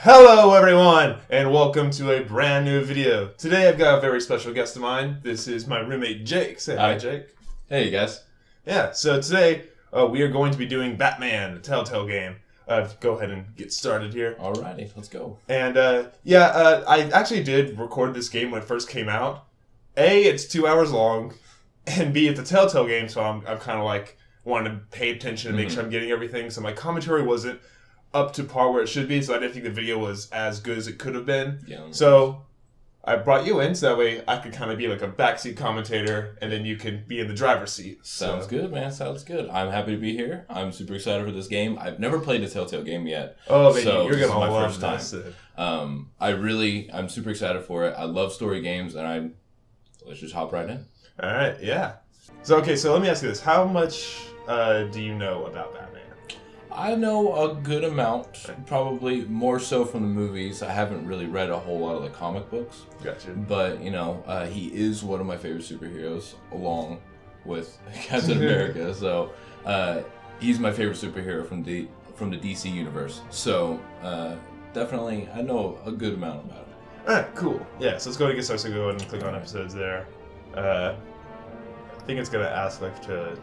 Hello everyone, and welcome to a brand new video. Today I've got a very special guest of mine. This is my roommate Jake. Say hi, Jake. Hey guys. Yeah, so today we are going to be doing Batman, the Telltale game. Go ahead and get started here. Alrighty, let's go. And I actually did record this game when it first came out. A, it's 2 hours long, and B, it's a Telltale game, so I'm kind of like wanting to pay attention and make sure I'm getting everything. So my commentary wasn't up to par where it should be, so I didn't think the video was as good as it could have been. Yeah, so I brought you in so that way I could kind of be like a backseat commentator, and then you can be in the driver's seat. Sounds good, man. Sounds good. I'm happy to be here. I'm super excited for this game. I've never played a Telltale game yet. Oh, baby, so you're gonna my love first time. I'm super excited for it. I love story games, and let's just hop right in. All right, yeah. So let me ask you this: how much do you know about Batman? I know a good amount, probably more so from the movies. I haven't really read a whole lot of the comic books. Gotcha. But, you know, he is one of my favorite superheroes, along with Captain America. So, he's my favorite superhero from the DC universe. So, definitely, I know a good amount about it. Alright, cool. Yeah, so let's go ahead and get started. So go ahead and click on episodes there. I think it's going to ask, like,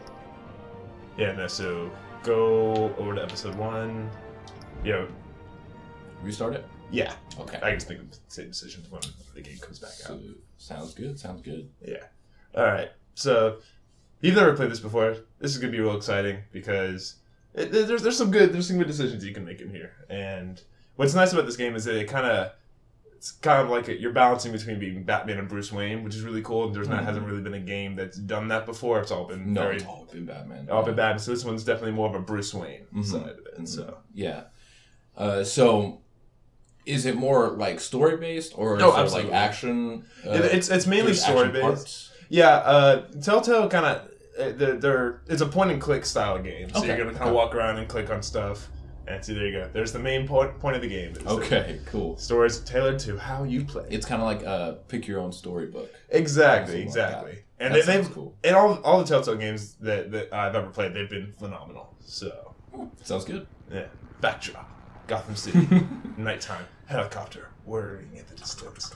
so go over to episode 1. Yeah. Restart it? Yeah. Okay. I just think of the same decisions when the game comes back out. Sounds good. Sounds good. Yeah. Alright. So, you've never played this before. This is going to be real exciting because there's some good decisions you can make in here. And what's nice about this game is that it's kind of like you're balancing between being Batman and Bruce Wayne, which is really cool. There's hasn't really been a game that's done that before. It's all been it's all been Batman. All been Batman. So this one's definitely more of a Bruce Wayne side of it. And so yeah. So is it more like story based or is it like action? It's mainly story based. Yeah. Telltale kind of it's a point and click style game. So you're gonna kind of walk around and click on stuff. And see, there you go. There's the main point of the game. Okay, cool. Stories tailored to how you play. It's kind of like a pick your own storybook. Exactly. Like and they've cool. And all the Telltale games that I've ever played, they've been phenomenal. So sounds good. Yeah. Backdrop, Gotham City, nighttime, helicopter, whirring in the distance.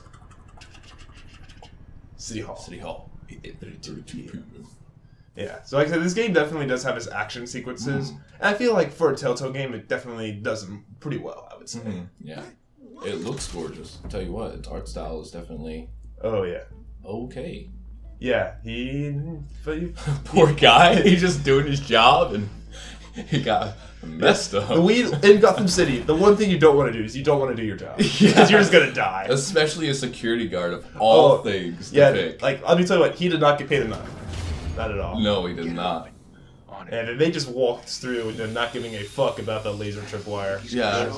City Hall. 8:32 p.m. Yeah, so like I said, this game definitely does have its action sequences. And I feel like for a Telltale game, it definitely does them pretty well, I would say. Yeah. It looks gorgeous. I'll tell you what, its art style is definitely... Oh, yeah. Okay. Yeah, Poor guy, he's just doing his job and he got messed up. In Gotham City, the one thing you don't want to do is you don't want to do your job. Because you're just going to die. Especially a security guard of all things to pick. Like, let me tell you what, he did not get paid enough. Not at all. No, he did not. And they just walked through and not giving a fuck about the laser tripwire. Yeah.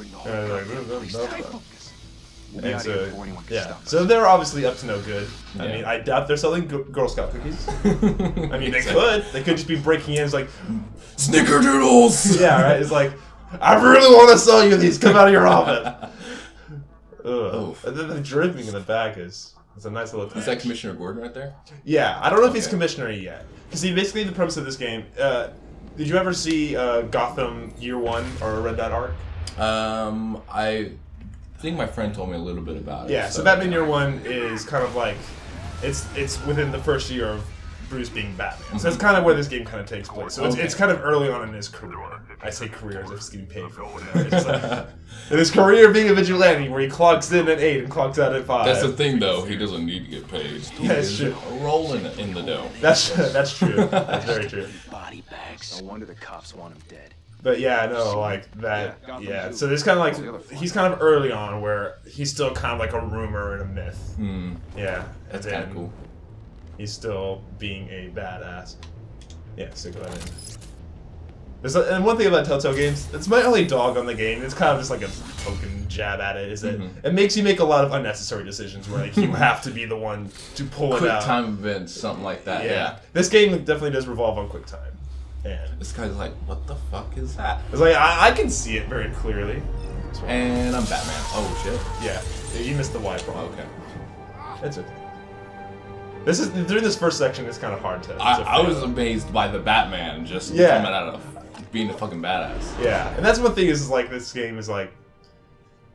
And so, yeah. So they're obviously up to no good. I mean, I doubt they're selling Girl Scout cookies. I mean, they could. They could just be breaking in. It's like, Snickerdoodles! Yeah, right? It's like, I really want to sell you these. Come out of your office. Ugh. And then the dripping in the back is... It's a nice little touch. Is that Commissioner Gordon right there? Yeah, I don't know if he's Commissioner yet. Because see, basically the premise of this game, did you ever see Gotham Year One or Red Dead Arc? I think my friend told me a little bit about it. Yeah, so Batman Year One is kind of like, it's within the first year of Bruce being Batman. So that's kind of where this game kind of takes place. So it's kind of early on in his career. I say career as if he's getting paid for it. It's like, in his career being a vigilante, where he clocks in at 8 and clocks out at 5. That's the thing, though. He doesn't need to get paid. That's true. Rolling in the dough. That's true. That's very true. Body bags. No wonder the cops want him dead. But yeah, no, like that. Yeah. So there's kind of like he's kind of early on where he's still kind of like a rumor and a myth. Yeah. That's kind of cool. He's still being a badass. Yeah, so go ahead and one thing about Telltale games, it's my only dog on the game, it's kind of just like a token jab at it, is that it makes you make a lot of unnecessary decisions where like you have to be the one to pull it out. Quick time events, something like that, yeah. This game definitely does revolve on quick time. And this guy's like, what the fuck is that? It's like, I can see it very clearly. And I'm Batman. Oh, shit. Yeah, you missed the Y problem. Okay. It's okay. During this first section, it's kind of hard to. I was amazed by the Batman just coming out of being a fucking badass. Yeah, and that's one thing is like this game is like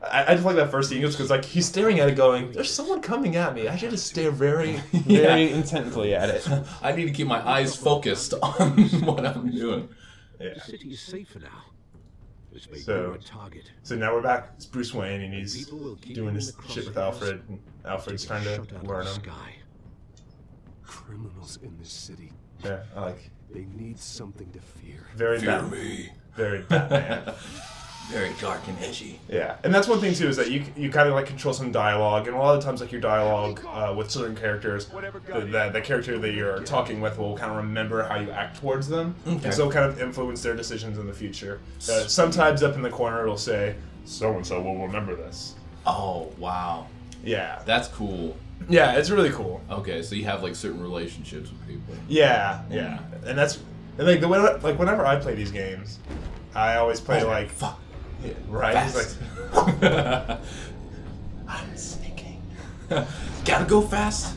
I just like that first scene because like he's staring at it, going, "There's someone coming at me. I should just stare very, very intently at it. I need to keep my eyes focused on what I'm doing." The city is safer now. Which may So- be a target. So now we're back. It's Bruce Wayne, and he's People will keep doing him in this the shit with crosshairs. Alfred. And Alfred's trying to Shut out of learn the him. sky. Criminals in this city. Yeah, I like They need something to fear. very Fear Batman. me. Very Batman. Very dark and edgy. Yeah, and that's one thing too is that you kind of like control some dialogue, and a lot of times like your dialogue with certain characters, the character that you're talking with will kind of remember how you act towards them, and so kind of influence their decisions in the future. Sometimes up in the corner it'll say, "So and so will remember this." Oh wow, Yeah, that's cool. yeah, it's really cool. Okay, so you have like certain relationships with people. Yeah, yeah, and that's and like whenever I play these games, I always play like Fuck. Yeah, right. fast. He's like, I'm sneaking. Gotta go fast.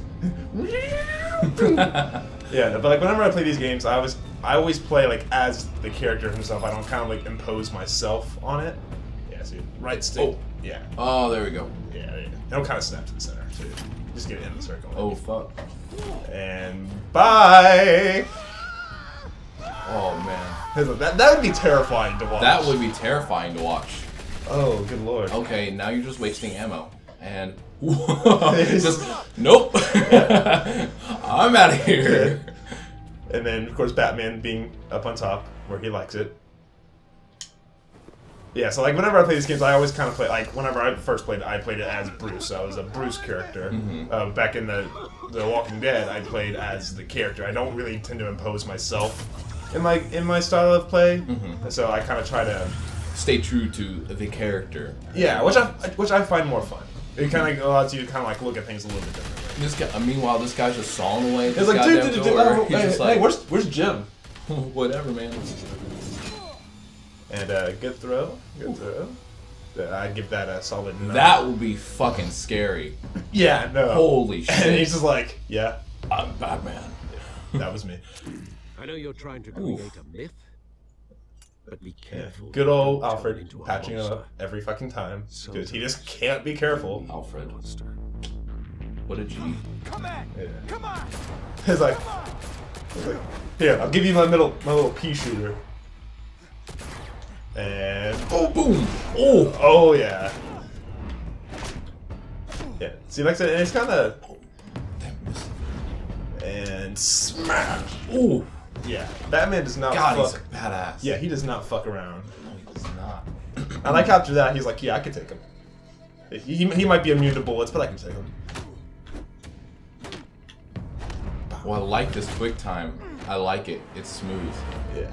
yeah, but like whenever I play these games, I always play like as the character himself. I don't kind of like impose myself on it. Yeah, see, right stick. Oh. Yeah, Oh, there we go. yeah, yeah. It'll kind of snap to the center too. Just get it in the circle. Oh fuck. And bye. Oh man. That would be terrifying to watch. That would be terrifying to watch. Oh, good lord. Okay, now you're just wasting ammo. And just nope. I'm out of here. And then of course Batman being up on top where he likes it. Yeah, so like whenever I play these games, I always kind of play like whenever I first played it, I played it as Bruce. I was a Bruce character. Back in the Walking Dead, I played as the character. I don't really tend to impose myself in my style of play. So I kind of try to Stay true to the character. yeah, which I find more fun. It kind of allows you to kind of like look at things a little bit differently. This guy. Meanwhile, this guy's just sawing away. It's This like goddamn dude, door. He's hey, just hey, like, where's Jim? whatever, man. And good throw. I'd give that a solid 9. That would be fucking scary. Yeah, no. Holy shit. And he's just like, yeah, I'm Batman. that was me. I know you're trying to create a myth, but be Yeah. careful. Good old Don't turn Alfred into a patching him monster. up every fucking time because he just can't be careful. Alfred. Monster. What a G. Yeah. It's like, here, I'll give you my little pea shooter. And Oh, boom. Oh. oh yeah, yeah. See, like I said, and it's kind of Damn, missed. and smash. Oh. Yeah, Batman does not God, he's fuck. a badass. Yeah, he does not fuck around. No, he does not. I like after that, he's like, yeah, I can take him. He might be immune to bullets, but I can take him. Well, I like this quick time. I like it. It's smooth. Yeah.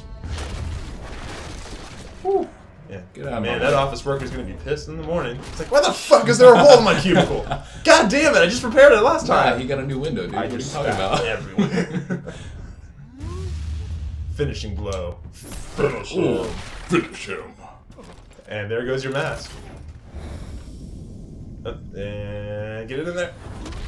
Whew. Yeah. Get out of Man, my that way. office worker's gonna be pissed in the morning. It's like, why the fuck is there a hole in my cubicle? God damn it! I just repaired it last Nah, time. he got a new window, dude. I What are you just talking spat about? everywhere. Finishing blow. Finish Ooh, him. finish him. And there goes your mask. And get it in there.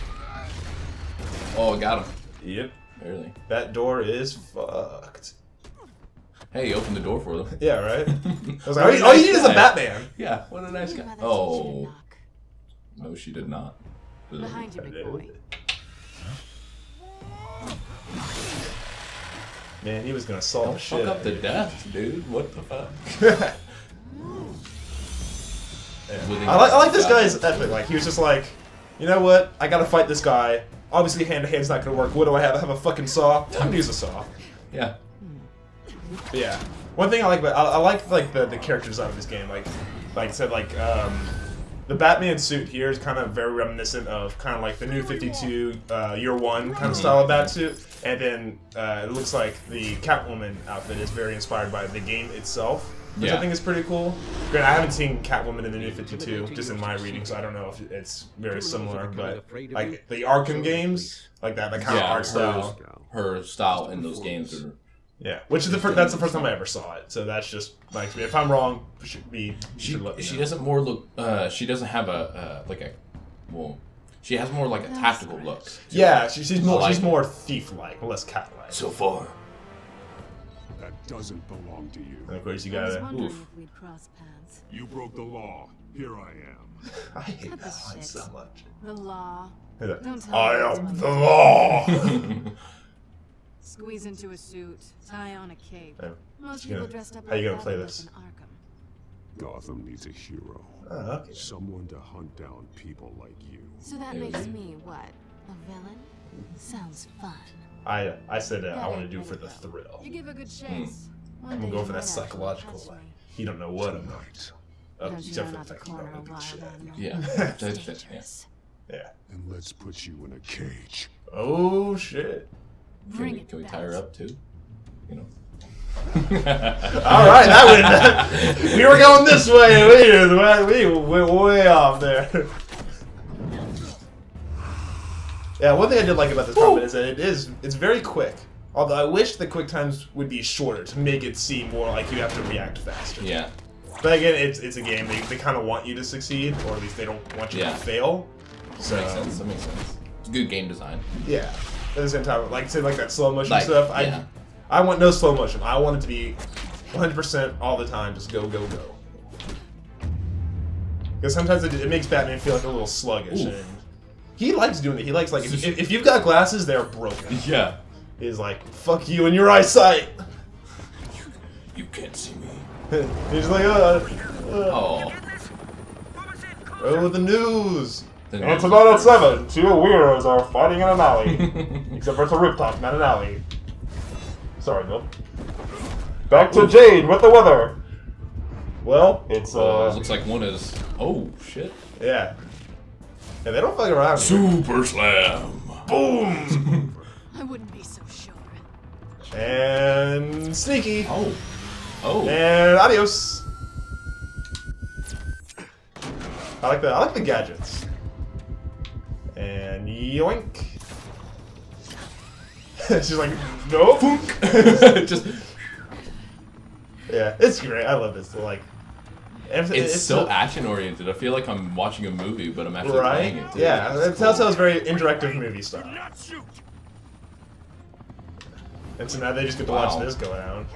Oh, got him. Yep. Barely. That door is fucked. Hey, you opened the door for them. Yeah, right? I was like, all you need is a Batman. Yeah, what a nice Wonder guy. why that teacher didn't Oh, knock. no, she did not. Behind you, big boy. Man, he was gonna solve Don't the shit. fuck up out the of you. death, dude. What the fuck? Yeah. I like this guy's ethic. Like, he was just like, you know what? I gotta fight this guy. Obviously, hand to hand's not gonna work. What do I have? I have a fucking saw. Time to use a saw. Yeah. But yeah. One thing I like about I like the character design of this game. Like I said, the Batman suit here is kind of very reminiscent of kind of like the New 52 Year One kind of style of bat suit, and then it looks like the Catwoman outfit is very inspired by the game itself, which I Yeah. think is pretty cool. Granted, I haven't seen Catwoman in the New 52 just in my reading, so I don't know if it's very similar. But like the Arkham games, like that kind of Yeah, art style. Her style in those games are. Yeah, which is that's the first time I ever saw it. So that's just like if I'm wrong, you should let me She know. doesn't more look. She doesn't have well, she has more like a tactical look. Yeah, she's more like she's more thief-like, less cat-like. So far. That doesn't belong to you. And of course you I was gotta. wondering Oof. if we'd cross paths. You broke the law. Here I am. I hate Cut the that line shit. so much. The law. I Don't tell me am it's the my- law. Squeeze into a suit, tie on a cape. Yeah. Most gonna- people dressed up how you like gonna play that live this? in Arkham. Gotham needs a hero. Oh, okay. Someone to hunt down people like you. So that Maybe. makes me what? A villain? Sounds fun. I said I Gotta want to do admit for it, the though. thrill. You give a good chase. One I'm day gonna go you for might that actually psychological. catch Like, me. you don't know what I'm like. Tonight. Don't you Except know for not the to fact you know corner a the good wild shit. animal? Yeah. It's That's dangerous. Yeah. And let's put you in a cage. Oh shit. Bring it Can we back. tie her up too? You know. All right, that went. We were going this way. We went way off there. Yeah, one thing I did like about this combat is that it's very quick. Although I wish the quick times would be shorter to make it seem more like you have to react faster. Yeah. But again, it's a game. They kind of want you to succeed, or at least they don't want you to fail. So That makes sense. That makes sense. It's good game design. yeah. At the same time, like say like that slow motion Like, stuff. yeah. I want no slow motion. I want it to be 100% all the time. Just go, go, go. Because sometimes it makes Batman feel like a little sluggish, Oof. and he likes doing it. He likes like if you've got glasses, they're broken. Yeah. He's like, fuck you and your eyesight. You can't see me. He's like, Oh. oh, the news. The And news tonight at is 7, two weirdos are fighting in an alley. Except for it's a rooftop, not an alley. Sorry, Bill. Back to Jade with the weather. Well, it's looks like one is. Oh shit. yeah. Yeah, they don't fuck around. Super slam. Boom. I wouldn't be so sure. And sneaky. Oh. Oh. And adios. I like the gadgets. And yoink. She's like, nope. Just. Yeah, it's great. I love this. Like, It's so action oriented. I feel like I'm watching a movie, but I'm actually right. playing it. Too. Yeah, It's Telltale's very interactive movie style. Shoot! And so now they just get to Wow. watch this go down.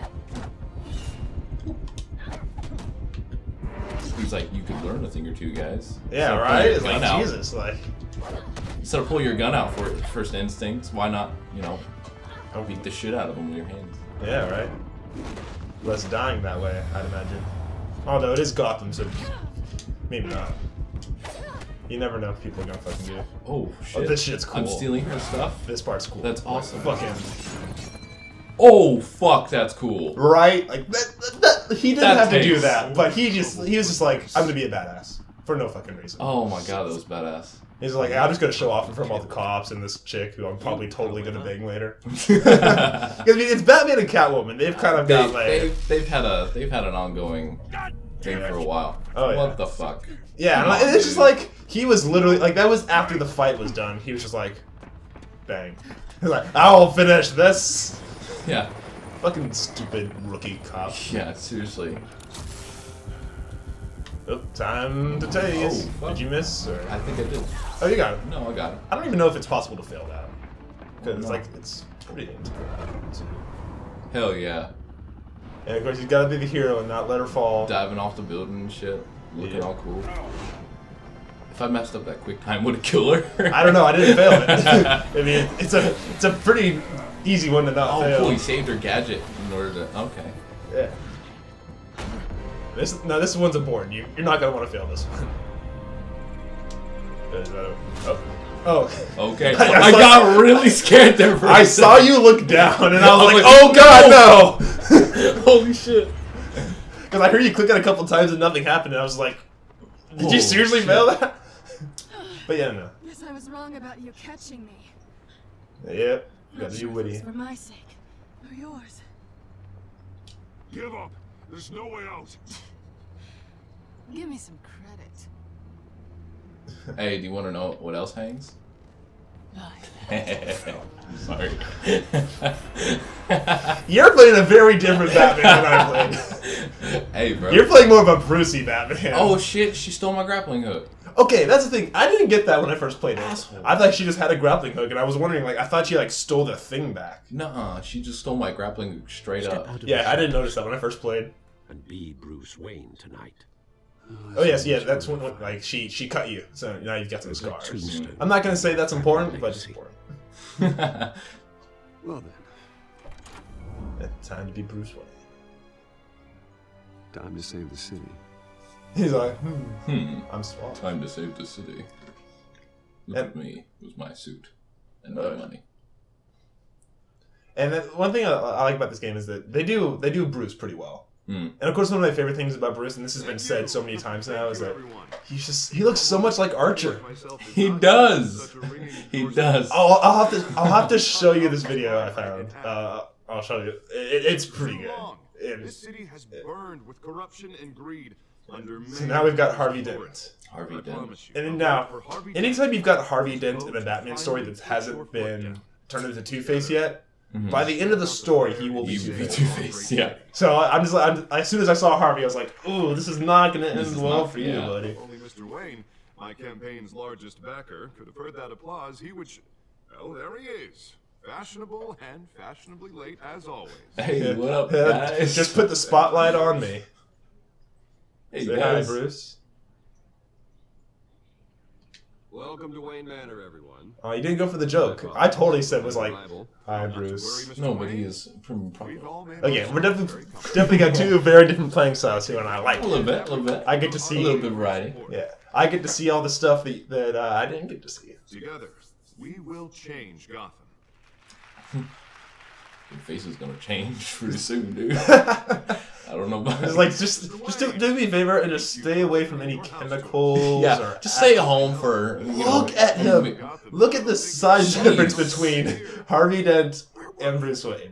He's like, you could learn a thing or two, guys. Yeah, Instead of right. pulling your It's like gun out- Jesus, like. Instead of pull your gun out for first instincts, why not, beat the shit out of them with your hands? Yeah, right. Less dying that way, I'd imagine. Although it is Gotham, so maybe not. You never know if people are gonna fucking do. Oh shit! this shit's cool. I'm stealing her stuff. This part's cool. That's awesome. Fucking Oh fuck, that's cool. right, like that he didn't That have to do takes- that, but he was just like, I'm gonna be a badass for no fucking reason. Oh my god, that was badass. He's like, I'm just gonna show off in front of all the cops and this chick who I'm probably totally gonna bang later. they've, I mean, it's Batman and Catwoman. They've kind of got like, they've had an ongoing thing for a while. Oh, yeah. What the fuck? yeah, Come and on, it's just dude. like he was literally like that was after the fight was done. He was just like, bang. He's like, I'll finish this. Yeah. Fucking stupid rookie cop. Yeah, seriously. Oh, time to tase. Oh, fuck. Did you miss? Or? I think I did. Oh, you got it. No, I got it. I don't even know if it's possible to fail that. Because No. like it's pretty intense. Hell yeah. And of course, you gotta be the hero and not let her fall. Diving off the building and shit. Looking Yeah. all cool. If I messed up that quick time, would it kill her? I don't know. I didn't fail it. I mean, it's a pretty easy one to not Oh, fail. cool. He saved her gadget in order to. Okay. Yeah. This one's important. You're not gonna want to fail this one. Is that oh. Okay. I I saw- got really scared there for a I second. saw you look down, and I was I was like, like, "Oh God, no!" Holy shit. Because I heard you click it a couple times and nothing happened, and I was like, "Did you Oh, seriously shit. fail that?" But yeah, no. Guess I was wrong about you catching me. Yeah, Not gotta be sure if it witty. was for my sake or yours. Give up! There's no way out! Give me some credit. Hey, do you want to know what else hangs? Fine. Sorry. You're playing a very different Batman than I played. Hey, bro. You're playing more of a Brucey Batman. Oh shit! She stole my grappling hook. Okay, that's the thing. I didn't get that when I first played it. Asshole. I thought she just had a grappling hook, and I was wondering, like, I thought she like stole the thing back. Nuh-uh, she just stole my grappling hook straight Step up. out of Yeah, the I didn't shadows notice that when I first played. and be Bruce Wayne tonight. Oh yes, yeah, that's when like she cut you, so now you've got some scars. I'm not gonna say that's important, but it's important. Well then, Time to be Bruce Wayne. time to save the city. He's like, I'm suave. Time to save the city. Look at me with my suit and my money. And then one thing I like about this game is that they do Bruce pretty well. And of course, one of my favorite things about Bruce, and this has been said so many times now, is that he looks so much like Archer. He does. He does. I'll have to show you this video I found. I'll show you. It's pretty good. This city has burned with corruption and greed. So now we've got Harvey Dent. Harvey Dent. And now, anytime you've got Harvey Dent in a Batman story that hasn't been turned into Two-Face yet, by the end of the story, he will be Two-Face. Yeah. So as soon as I saw Harvey, I was like, "Ooh, this is not going to end well for you, buddy." Only Mr. Wayne, my campaign's largest backer, could have heard that applause. He would. Well, there he is. Fashionable and fashionably late as always. Hey, what up, guys? Just put the spotlight on me. Hey, Say guys. hi, Bruce. Welcome to Wayne Manor, everyone. Oh, you didn't go for the joke. I totally said was like, "Hi, Bruce." No, but he is from Okay, we're definitely got two very different playing styles here, and I like a little bit. I get to see a little bit of variety. Yeah, I get to see all the stuff that I didn't get to see. Together, we will change Gotham. Your face is gonna change pretty soon, dude. I don't know about It's like just do me a favor and just stay away from any chemicals. Yeah, or just stay home for. Look at him. Look at the size difference between Harvey Dent and Bruce Wayne.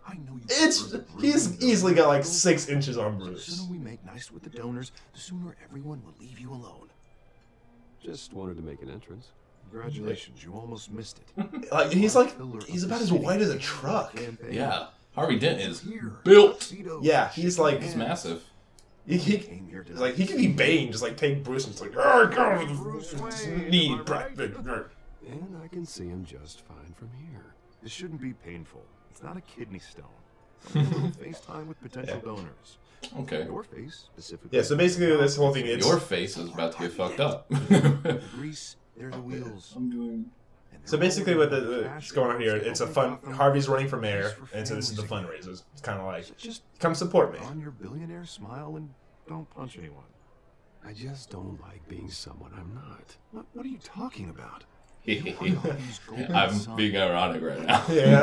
He's easily got like 6 inches on The Bruce. sooner we make nice with the donors, the sooner everyone will leave you alone. Just wanted to make an entrance. Congratulations, you almost missed it. He's about as white as a truck. Yeah, Harvey Dent is built. Yeah, he's like He's massive. he could be Bane, just like take Bruce and just like knee. And I can see him just fine from here. This shouldn't be painful. It's not a kidney stone. A little FaceTime with potential donors. Okay. Your face specifically. Yeah, so basically this whole thing is Your face is about to get fucked up. The grease, they're the wheels. I'm doing. So basically, what's going on here? It's a fun. Harvey's running for mayor, and so this is the fundraiser. It's kind of like, Just come support me. on your billionaire smile and don't punch anyone. I just don't like being someone I'm not. What are you talking about? I'm being ironic right now. Yeah,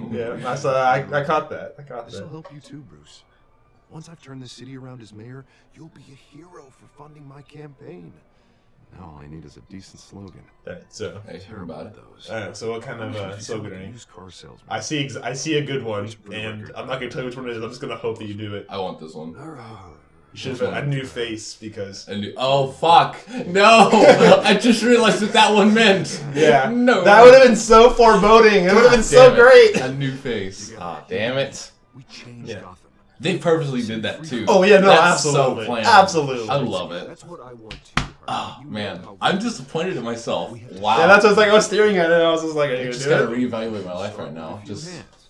I caught that. This will help you too, Bruce. Once I've turned the city around as mayor, you'll be a hero for funding my campaign. Now all I need is a decent slogan. Alright, so I hear about it. so what kind of slogan are you? Used car salesman. I see a good one, and I'm not gonna tell you which one it is. I'm just gonna hope that you do it. I want this one. You should have a new face because Oh fuck! No! I just realized what that one meant. yeah, No. that would have been so foreboding. It would have been so Damn it. great. A new face. Ah, damn it! We changed Yeah. Gotham. They purposely did that too. Oh yeah, no, That's absolutely, so planned. absolutely. I love it. That's what I want too. Oh man, I'm disappointed in myself. Wow. Yeah, that's what I was like. I was staring at it, and I was just like, "Are you I gonna just do gotta it?" reevaluate my life right now. Just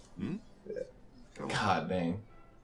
God dang.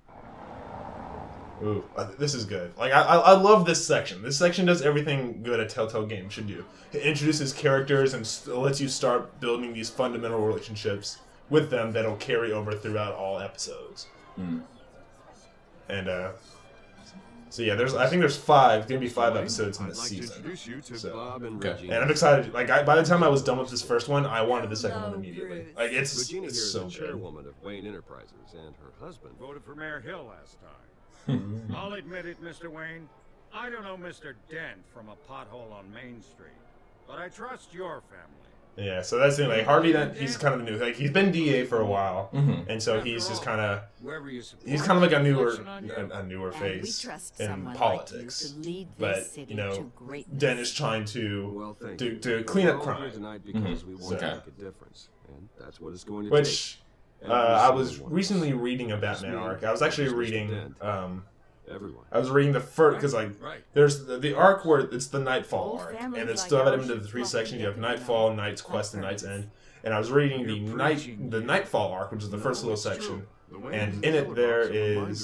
Ooh, this is good. Like I love this section. This section does everything good a Telltale game should do. It introduces characters and lets you start building these fundamental relationships with them that'll carry over throughout all episodes. And so yeah, I think there's gonna be 5 episodes in this season. Introduce you to So, Bob and Okay. Regina. and I'm excited. Like by the time I was done with this first one, I wanted the second one immediately. Like it's Regina here is so the good. chairwoman of Wayne Enterprises, and her husband. Voted for Mayor Hill last time. I'll admit it, Mr. Wayne. I don't know Mr. Dent from a pothole on Main Street, but I trust your family. Yeah, so that's the thing. Like Harvey Dent, he's kind of new. Like he's been DA for a while, and so he's just kind of Whoever you support, he's kind of like a newer And we face trust in someone politics. like you to lead But this city you know, to greatness. Dent is trying to Well, thank you. to clean up We're all here crime, tonight because we want Okay. to make a difference, and that's what it's going to which take. I was recently reading a Batman arc. I was actually reading Everyone. I was reading the first because like there's the arc where it's the Nightfall Old arc, families and it's like divided ours into the 3 should sections. You have welcome Nightfall, together. Night's Quest, and Night's End. And I was reading the Nightfall arc, which is the first little section, and in it there is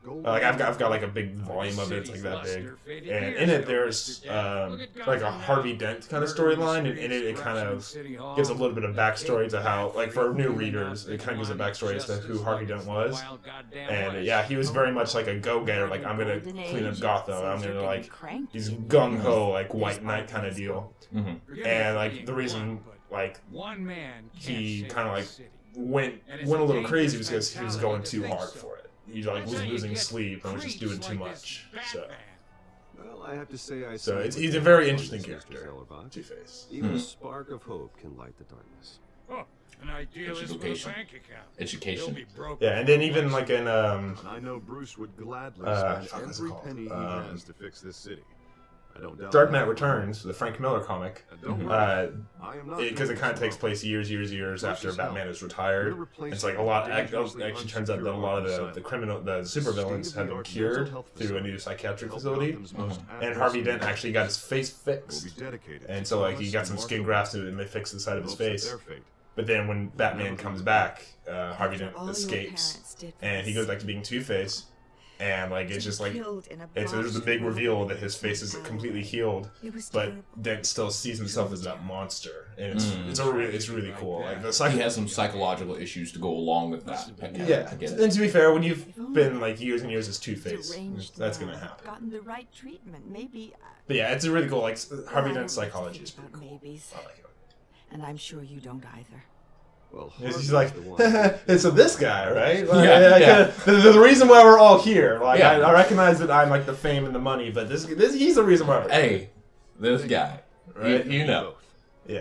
Like I've got like a big volume of it. It's like that big, and in it there's like a Harvey Dent kind of storyline, and in it kind of gives a little bit of backstory to how, like for new readers, it kind of gives a backstory as to who Harvey Dent was. And yeah, he was very much like a go-getter. Like, I'm gonna clean up Gotham. I'm gonna like, he's gung ho like White Knight kind of deal. And like the reason like he kind of like went a little crazy was because he was going too hard for it. He like was losing sleep and was just doing too much. So. Well, I have to say He's a very interesting character, Two-Face. Even a spark of hope can light the darkness. An idealist with a bank account. Education. Yeah, and then even like in I know Bruce would gladly spend every penny he has to fix this city. I don't doubt Dark Knight Returns, the Frank Miller comic, because it kind of takes place years after Batman is retired. It's like a lot. Actually, turns out that a lot of the supervillains have been cured through a new psychiatric facility, and Harvey Dent actually got his face fixed, and so like he got some skin grafts and they fixed the side of his face. But then when Batman comes back, Harvey Dent escapes, and he goes back to being Two-Face. And like it's just like there's a big reveal that his face is completely healed, but Dent still sees himself as that monster, and it's really cool. Like he has some psychological issues to go along with that. Yeah, and to be fair, when you've been like years and years as Two-Face, that's gonna happen. Gotten the right treatment, maybe. But yeah, it's a really cool. Like Harvey Dent's psychology is pretty cool. I like it. And I'm sure you don't either. Well, he's like, so this guy, right? Like, the reason why we're all here. Like, I recognize that I'm like the fame and the money, but this he's the reason why. Hey, this guy, right? You know, yeah.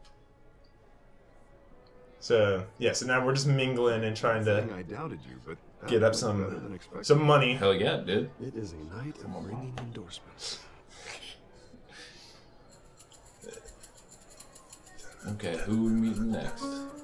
So now we're just mingling and trying to get up some money. Hell yeah, dude! It is a night of ringing endorsements. Okay, who are we meeting next?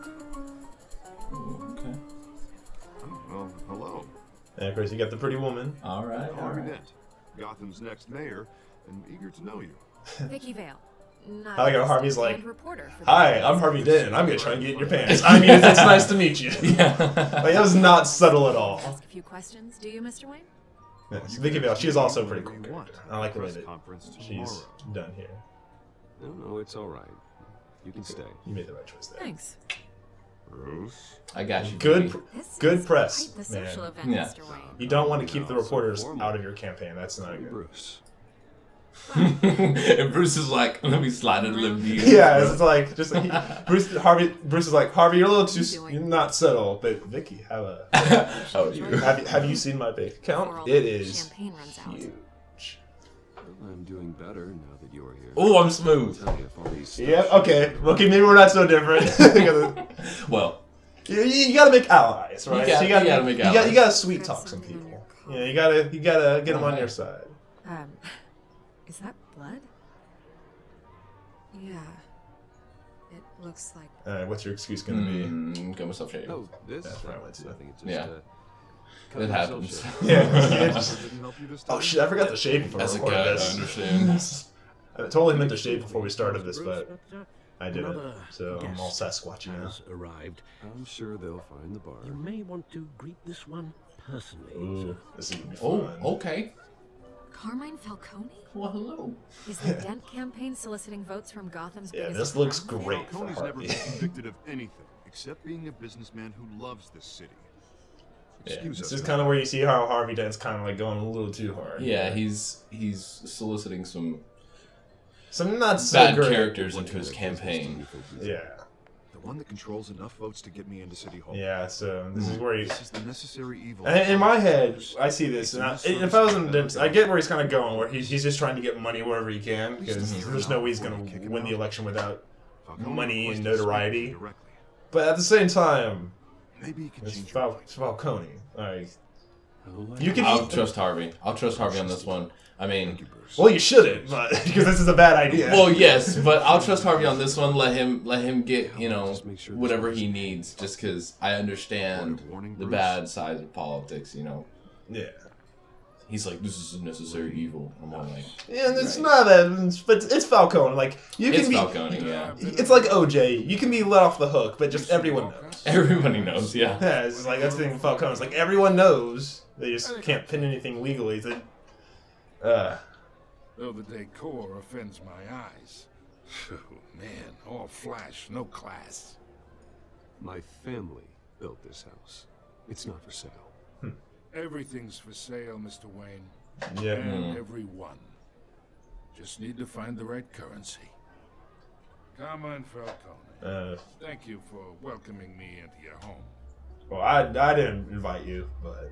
Ooh, okay. Oh, hello. And of course, you got the pretty woman. All right. Harvey Dent, Gotham's next mayor, and eager to know you. Vicky Vale. I like how Harvey's like, "Hi, I'm Harvey Dent, and I'm gonna try and get in your pants." I mean, it's nice to meet you. Yeah. Like that was not subtle at all. Ask a few questions, do you, Mr. Wayne? Yes, Vicky Vale. She's also pretty cool character. I like the way that she's done here. No, it's all right. You can stay. You made the right choice there. Thanks. Bruce? I got you. Good press, man. Event, yeah. Mr. Wayne. You don't want to keep the reporters out of your campaign. That's not good. Bruce. And Bruce is like, let me slide it a little bit. Yeah, it's like just like Bruce is like, Harvey, you're a little too, you're not subtle, but Vicky, how are you? Have you seen my bank account? It is huge. I'm doing better now that you're here. Oh, I'm smooth. Yeah, okay, maybe we're not so different. Well, you gotta make allies, right? You gotta make allies. You gotta sweet talk some people. Yeah, you gotta get them on your side. Is that blood? Yeah. It looks like... Alright, what's your excuse gonna be? Get myself shaved. Oh, this? That's what I went to. Nothing. It's just, it happens. Yeah. Oh shit, I forgot to shave before As we a recorded guy, this. I understand. I totally meant to shave before we started this, but I didn't. So I'm all Sasquatchy now. Arrived. I'm sure they'll find the bar. You may want to greet this one personally. Ooh, this is gonna be fun. Oh, okay. Carmine Falcone? Well, hello. Is the Dent campaign soliciting votes from Gotham's biggest this looks crime? great for Falcone's never Harvey. been convicted of anything except being a businessman who loves this city. Yeah, Excuse this us, is kind of where you see how Harvey Dent's kind of like going a little too hard. Yeah, he's soliciting some not so bad great characters into his campaign. Yeah. The one that controls enough votes to get me into City Hall. Yeah, so this is where This is the necessary evil. And in my head, I see this, and if I was in Dent's, I get where he's kind of going, where he's just trying to get money wherever he can, because there's no way he's going to win the election without money and notoriety. But at the same time, maybe he can it's change Falcone. Like, I'll trust Harvey. I'll trust Harvey on this one. I mean, well, you shouldn't, but because this is a bad idea. Well, yes, but I'll trust Harvey on this one. Let him get whatever he needs, just because I understand the bad side of politics. Yeah. he's like, this is a necessary evil. I'm all like, Yeah, and it's not that, but it's Falcone. Like you can it's be, Falcone, yeah. It's like OJ. You can be let off the hook, but just everyone knows. Everybody knows, yeah. Yeah, it's like that's the thing with Falcone. It's like everyone knows. They just can't pin anything legally. Though the decor offends my eyes. Oh, man, all flash, no class. My family built this house. It's not for sale. Everything's for sale, Mr. Wayne. Yeah. And everyone. Just need to find the right currency. Come on, Falcone. Thank you for welcoming me into your home. Well, I didn't invite you, but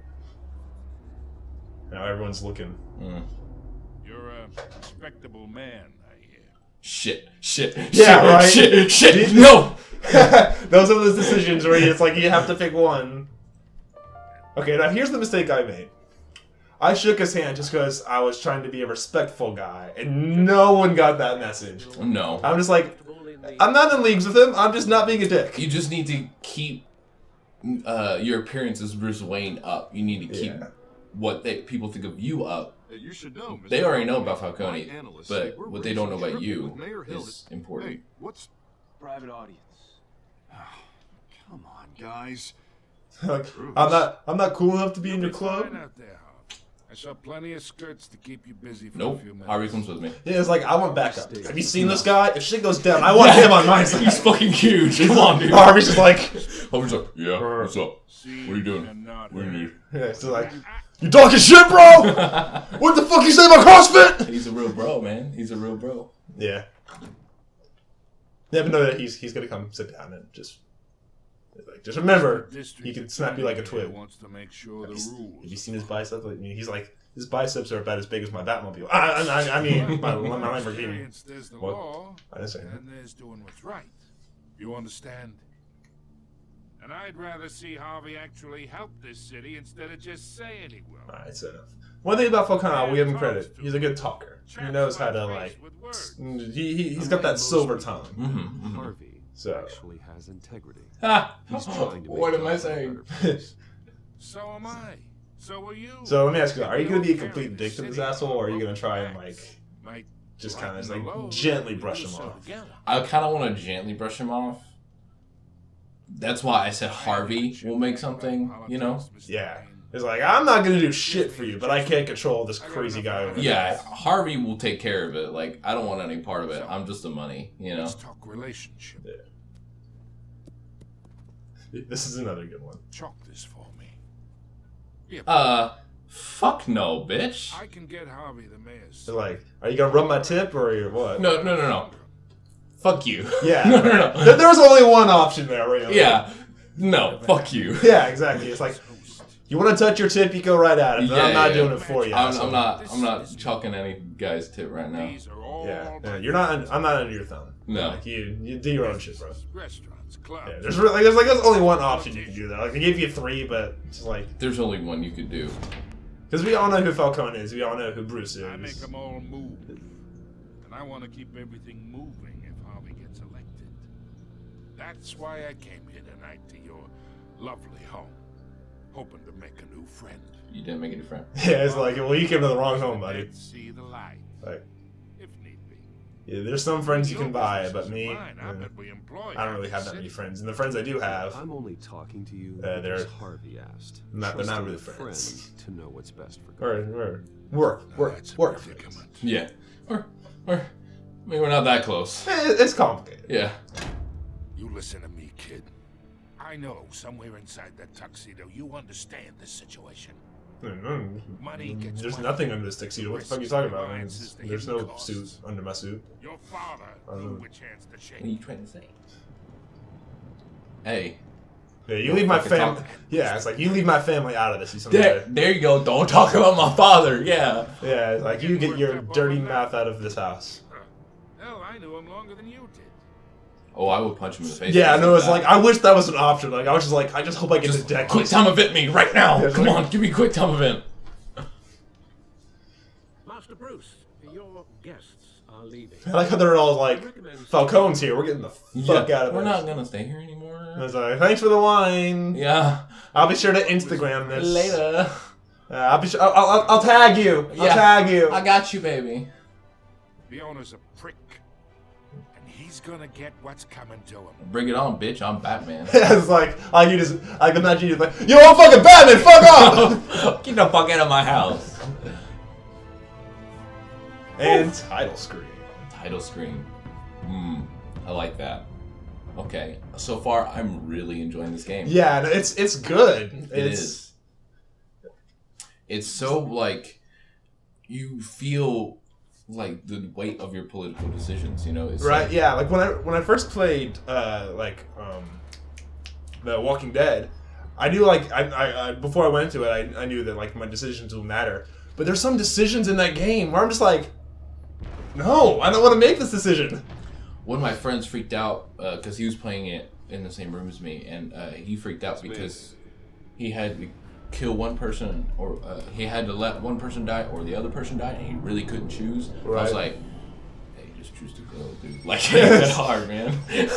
now everyone's looking. You're a respectable man, I hear. Shit. Yeah, right. Shit. No. Those are those decisions where it's like you have to pick one. Okay, now here's the mistake I made. I shook his hand just because I was trying to be a respectful guy, and no one got that message. No. I'm just like, I'm not in leagues with him. I'm just not being a dick. You just need to keep your appearance as Bruce Wayne up. You need to keep what people think of you up. You should know, Mr. They already know about Falcone, analysts but say we're what they don't know about raising you shipment with Mayor Hill. is important. Hey, what's Private audience. Come on, guys. Like, I'm not cool enough to be in your club. Fine out there, Harvey. I saw plenty of skirts to keep you busy for a Nope. few minutes. Harvey comes with me. Yeah, it's like I want backup. Have you seen this guy? If shit goes down, I want him on my side. He's fucking huge. Come on, dude. Harvey's just like, Harvey's like, yeah, what's up? What are you doing? What do you need? yeah, it's just like, you talking shit, bro? What the fuck you say about CrossFit? He's a real bro, man. He's a real bro. Yeah. Never know that he's gonna come sit down and just remember he can snap you like a twig. Wants to make sure the Have rules. you seen his biceps? I mean, he's like, his biceps are about as big as my Batmobile. I mean, my Lamborghini. There's the What? law, I didn't say that. and there's doing what's right. You understand? And I'd rather see Harvey actually help this city instead of just saying he will. Alright, so enough. One thing about Falcone, we give him credit. He's a good talker. He knows how to, like, he's got that silver tongue. Harvey So. actually has integrity. He's trying to what am I saying? So am I. So are you. So let me ask you, are you going to be a complete dick to this asshole, or are you going to try and, like, just kind of, like, gently brush him off? I kind of want to gently brush him off. That's why I said Harvey will make something, you know? Yeah. It's like, I'm not going to do shit for you, but I can't control this crazy guy over Yeah, Harvey will take care of it. Like, I don't want any part of it. I'm just the money, you know? Let's talk relationship. Yeah. This is another good one. Chalk this for me. Fuck no, bitch. I can get Harvey the mayor's. They're like, are you going to rub my tip, or are you what? No. Fuck you. Yeah. No. There's only one option there, right? Yeah. No, fuck you. Yeah, exactly. It's like, you want to touch your tip, you go right at it, but I'm not doing it for you. I'm not chalking any guy's tip right now. Yeah, you're not. I'm not under your thumb. No. Like, you do your own shit, bro. Restaurants, clubs. Yeah, there's only one option you can do that. Like, they gave you 3, but it's like there's only one you could do. Because we all know who Falcone is. We all know who Bruce is. I make them all move, and I want to keep everything moving if Harvey gets elected. That's why I came here tonight to your lovely home, hoping to make a new friend. You didn't make a new friend. Yeah, it's like, well, you came to the wrong home, buddy. Let's see the light. Like, if need be. Yeah, there's some friends you can buy, but me, I bet we employ I don't really have that many friends. And the friends I do have, I'm only talking to you they're because Harvey asked. they're not Trusting really a friends. friend to know what's best for Work friends. Yeah. Or I mean, we're not that close. It's complicated. Yeah. You listen to me, kid. I know somewhere inside that tuxedo you understand this situation. Money gets There's money. nothing under this tuxedo. What the fuck are you talking about? I mean, there's no suit under my suit. Your father knew which hands to shake. What are you trying to say? Hey. Yeah, you leave my family. Yeah, it's like you leave my family out of this. There you go. Don't talk about my father. Yeah. Yeah, it's like you get your dirty mouth out of this house. Hell, I knew him longer than you did. Oh, I would punch him in the face. Yeah, no, it's like I wish that was an option. Like I was just like, I just hope I get the deck. Quick time event me right now. Yeah, Come like, on, give me a quick time event. Master Bruce, your guests are leaving. I like how they're all like, Falcone's here. We're getting the fuck out of We're this. not gonna stay here anymore. I was like, thanks for the wine. Yeah. I'll be sure to Instagram this Later. I'll tag you. I'll tag you. I got you, baby. The owner's a prick, and he's gonna get what's coming to him. Bring it on, bitch. I'm Batman. It's like you just. I can imagine you like, yo, I'm fucking Batman. Fuck off. Get the fuck out of my house. And title screen. Title screen. I like that. Okay, so far I'm really enjoying this game. Yeah, it's good. It is. It's so like you feel like the weight of your political decisions. You know, it's right? Like, yeah, like when I first played The Walking Dead, I knew like I before I went into it, I knew that like my decisions will matter. But there's some decisions in that game where I'm just like, no, I don't want to make this decision. One of my friends freaked out because he was playing it in the same room as me, and he freaked out because he had to kill one person, or he had to let one person die, or the other person die, and he really couldn't choose. Right. I was like, "Hey, just choose to go, dude. Like, it ain't that hard, man.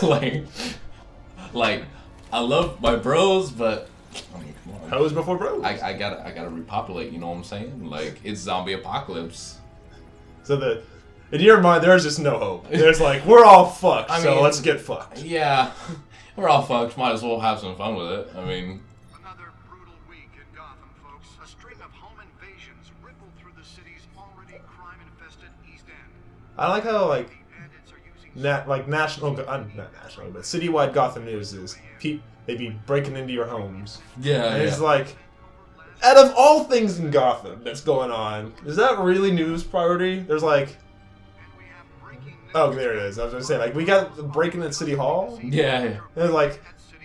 like, I love my bros, but I mean, come on. Hoes before bros. I gotta repopulate. You know what I'm saying? Like, it's zombie apocalypse. So in your mind, there's just no hope. There's like, we're all fucked, so let's get fucked. Yeah, we're all fucked. Might as well have some fun with it. I mean... Another brutal week in Gotham, folks. A string of home invasions rippled through the city's already crime-infested East End. I like how, like, national, not national, but citywide Gotham news is, they be breaking into your homes. Yeah, and it's like, out of all things in Gotham that's going on, is that really news priority? There's like... Oh, there it is. I was gonna say, like, we got breaking in City Hall. Yeah. It's like,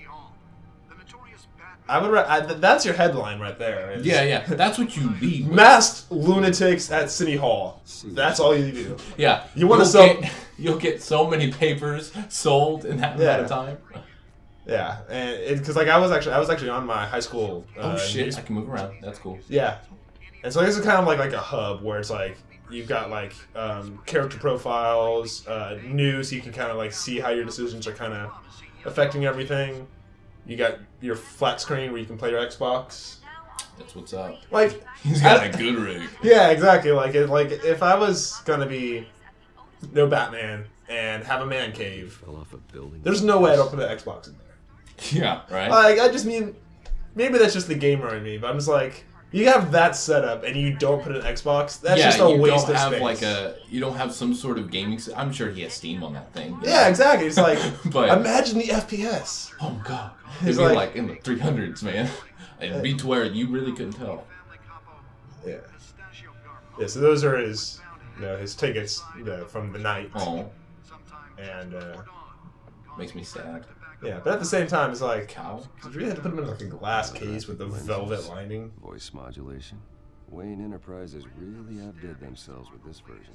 that's your headline right there. Yeah. That's what you need. Masked lunatics at City Hall. That's all you do. Yeah. You want to sell? You'll get so many papers sold in that amount of time. Yeah, and because like I was actually on my high school. Oh shit! I can move around. That's cool. Yeah, and so this is kind of like a hub where it's like. You've got like character profiles, news. You can kind of like see how your decisions are kind of affecting everything. You got your flat screen where you can play your Xbox. That's what's up. Like he's got a good rig. Yeah, exactly. Like if I was gonna be no Batman and have a man cave, there's no way I don't put an Xbox in there. Yeah, right. Like I just mean, maybe that's just the gamer in me, but I'm just like. You have that setup and you don't put an Xbox. That's just a waste of space. You don't have some sort of gaming. I'm sure he has Steam on that thing. Yeah, exactly. It's like, but, imagine the FPS. Oh my god, it'd be like in the 300s, man. It'd be to where you really couldn't tell. Yeah. Yeah. So those are his tickets from the night. Oh. And makes me sad. Yeah, but at the same time, it's like, cow. Did we have to put them in like a glass case with the velvet lining? Voice modulation. Wayne Enterprises really outdid themselves with this version.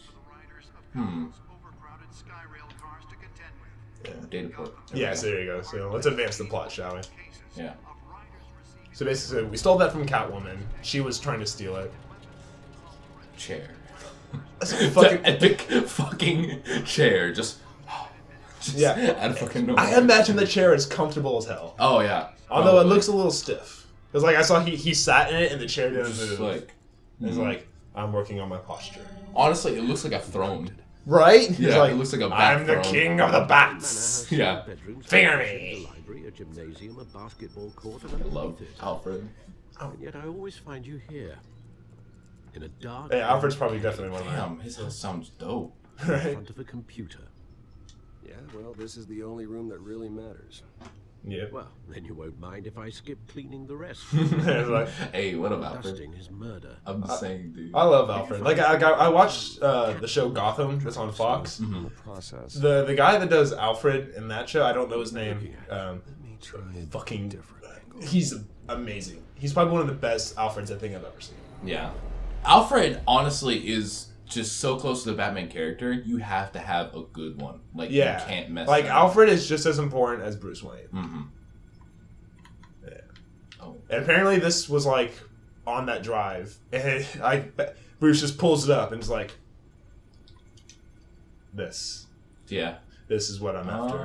Yeah. Data port. Yeah, so there you go. So let's advance the plot, shall we? Yeah. So basically, we stole that from Catwoman. She was trying to steal it. Chair. Fucking epic fucking chair. Just yeah. Out of fucking nowhere. I imagine the chair is comfortable as hell. Oh yeah. Although it looks a little stiff. Because like I saw he sat in it and the chair didn't move. Like, he's like, I'm working on my posture. Honestly, it looks like a throne. Right? He's yeah, like, it looks like a bat I'm throne. the king of the bats. Yeah. Finger me. A library, a gymnasium, a basketball court, and I love Alfred. And yet I always find you here. In a dark... Yeah, Alfred's probably definitely one of them. Damn, his house sounds dope. In front of a computer. Yeah, well, this is the only room that really matters. Yeah. Well, then you won't mind if I skip cleaning the rest. Like, hey, what about Alfred? Dusting is murder. I'm just saying, dude. I love Alfred. Like I watched the show Gotham that's on Fox. Mm-hmm. The guy that does Alfred in that show, I don't know his name. Fucking different. He's amazing. He's probably one of the best Alfreds I think I've ever seen. Yeah. Alfred honestly is just so close to the Batman character. You have to have a good one. Like you can't mess. Like up. Alfred is just as important as Bruce Wayne. Mm-hmm. Yeah. Oh. And apparently this was like on that drive, and Bruce just pulls it up and is like, "This. Yeah. This is what I'm after."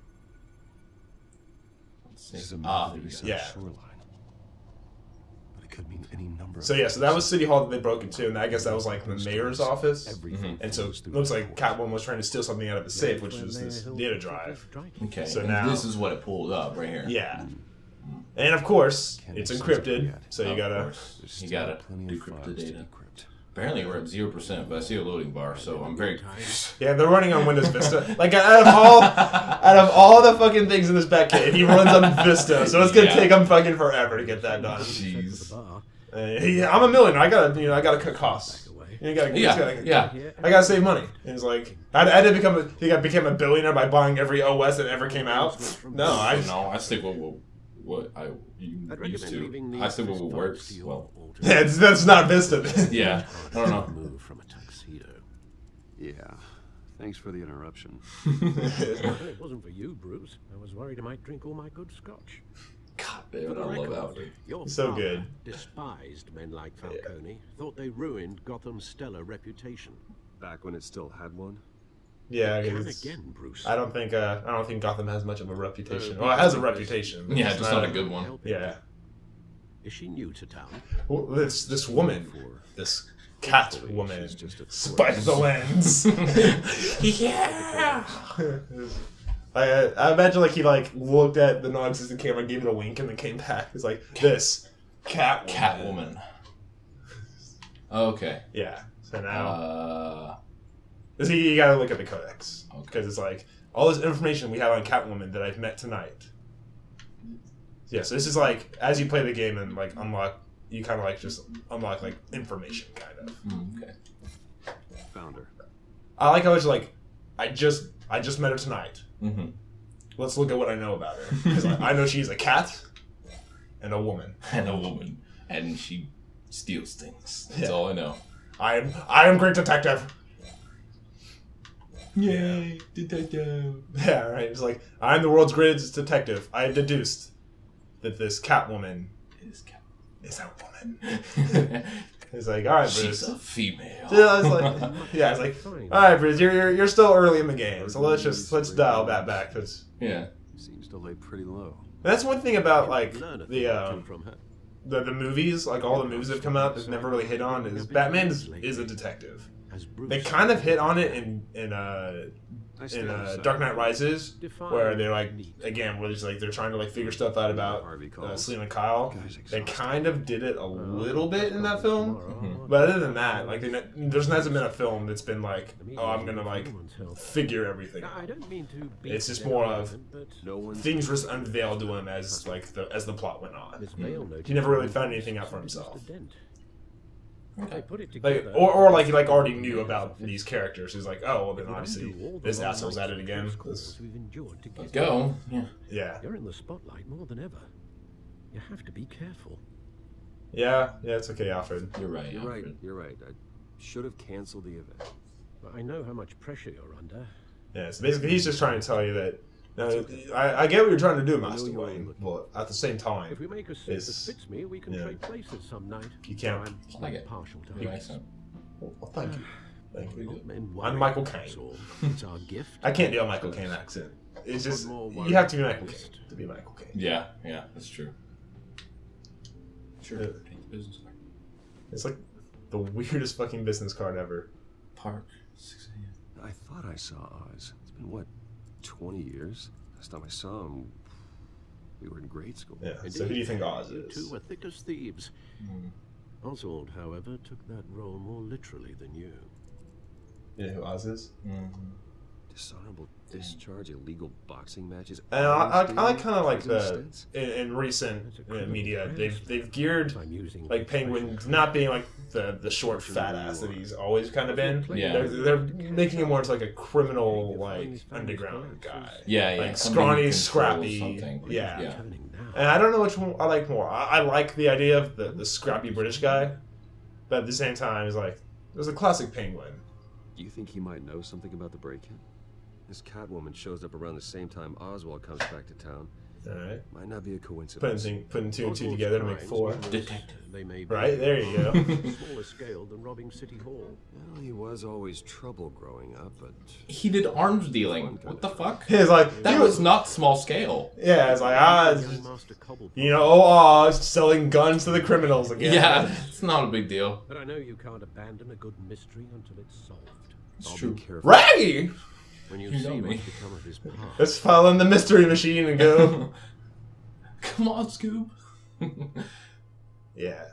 Let's see. Ah, yeah. Shoreline. But could mean any number. So yeah, so that was City Hall that they broke into, and I guess that was like the mayor's office. And so it looks like Catwoman was trying to steal something out of the safe, which was this data drive. Okay, so and now this is what it pulled up right here. Yeah, and of course it's encrypted, so you gotta decrypt the data. Apparently we're at 0%, but I see a loading bar, so I'm very yeah. They're running on Windows Vista. Like out of all the fucking things in this back kit, he runs on Vista, so it's gonna take him fucking forever to get that done. Jeez. I'm a millionaire. I gotta cut costs. I gotta save money. And he's like, I did become a billionaire by buying every OS that ever came out. No, I stick with what I used to. I stick with what works well. Yeah, that's not Vista. Yeah, I don't know. Move from a tuxedo. Yeah. Thanks for the interruption. It wasn't for you, Bruce. I was worried I might drink all my good scotch. God damn it, I love Alfred. Your so father good. Despised men like Falcone. Thought they ruined Gotham's stellar reputation. Back when it still had one. Yeah, again, Bruce. I don't think Gotham has much of a reputation. Well, it has a reputation. Yeah, it's just not a good one. Yeah. Is she new to town? Well, this woman, this cat woman, spike the lens. Yeah. I imagine like he like looked at the non-existent camera, gave it a wink, and then came back. He's like, this Catwoman. Okay. Yeah. So now, you gotta look at the codex because it's like all this information we have on Catwoman that I've met tonight. Yeah, so this is like as you play the game and like unlock, you kind of like just unlock like information kind of. Okay. Found her. I like how it's like, I just met her tonight. Mm-hmm. Let's look at what I know about her. 'Cause I know she's a cat and a woman. And she steals things. That's all I know. I am great detective. Yay, detective. Yeah, right. It's like, I'm the world's greatest detective. I have deduced that this Catwoman is a woman. It's like, all right, Bruce. She's a female. It's like, all right, Bruce. You're still early in the game, so let's dial that back. Cause seems to lay pretty low. That's one thing about like the movies, like all the movies that have come out, that never really hit on is Batman is a detective. They kind of hit on it in Dark Knight Rises, where they're like, again, where it's like they're trying to like figure stuff out about Selina Kyle. They kind of did it a little bit in that film, but other than that, like there hasn't been a film that's been like, oh, I'm gonna like figure everything out. It's just more of things were unveiled to him as like as the plot went on. He never really found anything out for himself. Okay. Like, or like he like already knew about these characters. He's like, oh, well then obviously this asshole's at it again. Let's go. Yeah. You're in the spotlight more than ever. You have to be careful. Yeah, it's okay, Alfred. You're right. You're right. I should have canceled the event. I know how much pressure you're under. Yeah, so basically he's just trying to tell you that. No, I get what you're trying to do, Master Wayne, but at the same time, if we make a suit that fits me, we can trade places some night. You can't. I'm like partial to accent. Well, thank you. Thank you. I'm Michael Caine. It's our gift. I can't do a Michael Caine accent. It's just you have to be Michael Caine to be Michael Caine. Yeah, that's true. Sure. Business card. It's like the weirdest fucking business card ever. Park 6 a.m. I thought I saw Oz. It's been what? 20 years? Last time I saw him, we were in grade school. Yeah. So who do you think Oz is? You two were thick as thieves. Oswald, however, took that role more literally than you. You know who Oz is? Dishonorable discharge, illegal boxing matches. And I like kind of like the in recent media they've geared like Penguin not being like the short fat ass that he's always kind of been. Yeah, they're making him more into like a criminal like underground guy. Yeah, like scrawny, scrappy. Yeah. And I don't know which one I like more. I like the idea of the scrappy British guy, but at the same time, it's like there's a classic Penguin. Do you think he might know something about the break-in? This Catwoman shows up around the same time Oswald comes back to town. All right. Might not be a coincidence. Putting two and two together to make four. Detective. They may be Right, there you go. smaller scale than robbing City Hall. Well, he was always trouble growing up, but He did arms dealing. What the fuck? It's like That was not small scale. Yeah, it's like Young Master Cobblepot. you know, selling guns to the criminals again. Yeah, it's not a big deal. But I know you can't abandon a good mystery until it's solved. It's I'll true. be careful. Raggy! When you You know see me. what's become of his past. Let's file in the mystery machine and go. Come on, Scoob. Yeah.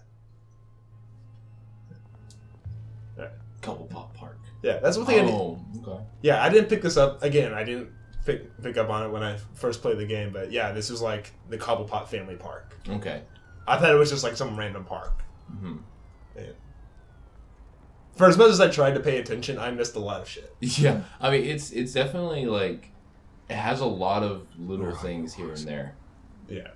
Cobblepot Park. Yeah, that's one thing I did. Oh, okay. Yeah, I didn't pick this up. Again, I didn't pick up on it when I first played the game, but yeah, this is like the Cobblepot family park. Okay. I thought it was just like some random park. Mm-hmm. Yeah. For as much as I tried to pay attention, I missed a lot of shit. Yeah, I mean, it's definitely like, it has a lot of little things here and there. Yeah.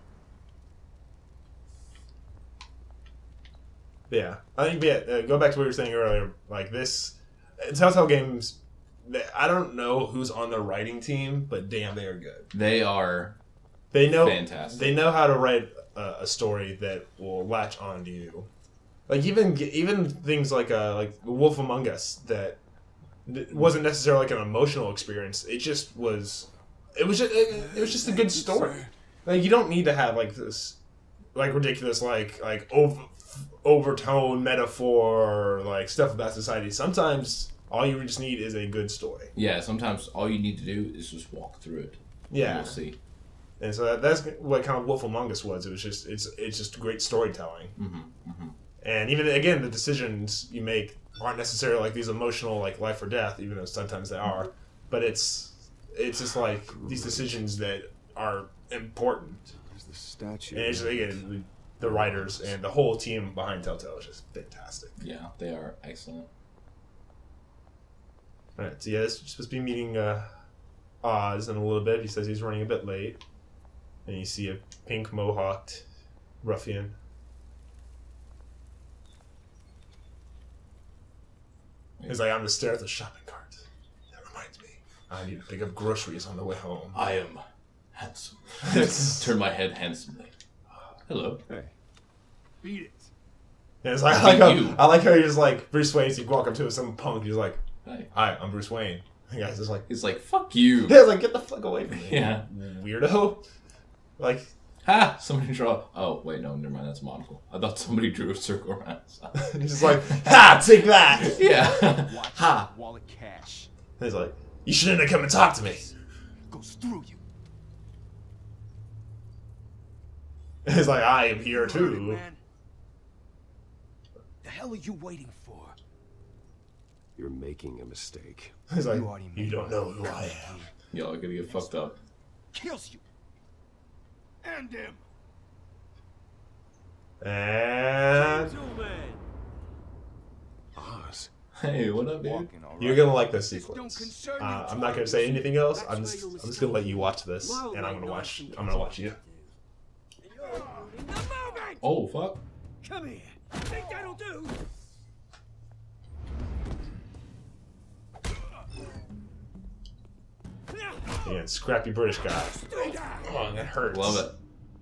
Yeah. I think, yeah, go back to what we were saying earlier. Like, this... Telltale games, I don't know who's on their writing team, but damn, they are good. They are fantastic. They know how to write a story that will latch on to you. Like, even things like Wolf Among Us, that wasn't necessarily like an emotional experience. It just was... It was just a good story. Like, you don't need to have like this, like ridiculous, like overtone metaphor, like stuff about society. Sometimes all you just need is a good story. Yeah, sometimes all you need to do is just walk through it. Yeah, You'll see. And so that's what kind of Wolf Among Us was. It was just it's just great storytelling. Mm-hmm, mm-hmm. And even again, the decisions you make aren't necessarily like these emotional, like life or death, even though sometimes they are. But it's just like these decisions that are important. There's the statue. And it's just, again, the writers and the whole team behind Telltale is just fantastic. Yeah, they are excellent. Alright, so yeah, this is supposed to be meeting Oz in a little bit. He says he's running a bit late. And you see a pink mohawked ruffian. He's like, I'm to stare at the shopping cart. That reminds me, I need to pick up groceries on the way home. I am handsome. Turn my head handsomely. Hello. Hey. Beat it. And it's like, I like how you're just like, Bruce Wayne, so you walk up to some punk, he's like, Hey. Hi, I'm Bruce Wayne. The guy's just like, He's like, fuck you. yeah, like, get the fuck away from me. Yeah. Weirdo. Like, Ha! Somebody draw. Oh, wait, no, never mind. That's a monocle. I thought somebody drew a circle around his eye. he's just like, ha, take that. Yeah. Ha! Wallet cash. And he's like, you shouldn't have come and talked to me. Goes through you. And he's like, I am here Heard it, too. man. The hell are you waiting for? You're making a mistake. He's like, You already you made don't it. know who I am. Y'all are gonna get fucked up. Kills you. And him. And Oz. Hey, what up, dude? Walking all right. you're gonna like this Don't sequence. concern you, I'm not gonna say anything else. I'm just gonna let you watch this, and I'm gonna watch you. Oh, fuck. Come here. Think that'll do? Yeah, scrappy British guy. Oh, that hurts. Love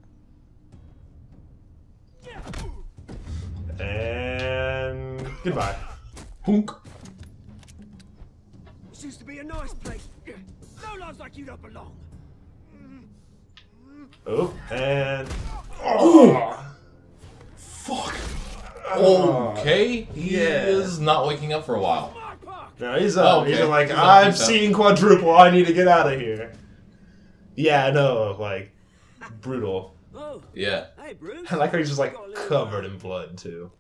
it. And goodbye. Hunk. Seems to be a nice place. No loves like you don't belong. Oh, and oh, Fuck. Okay. He Yeah. is not waking up for a while. no, he's up. Okay. He's like, He's up, I'm he's up. seeing quadruple. I need to get out of here. Yeah, I know, like brutal. Oh, Yeah. hey, Bruce. I like how he's just like Got a little, covered in blood too.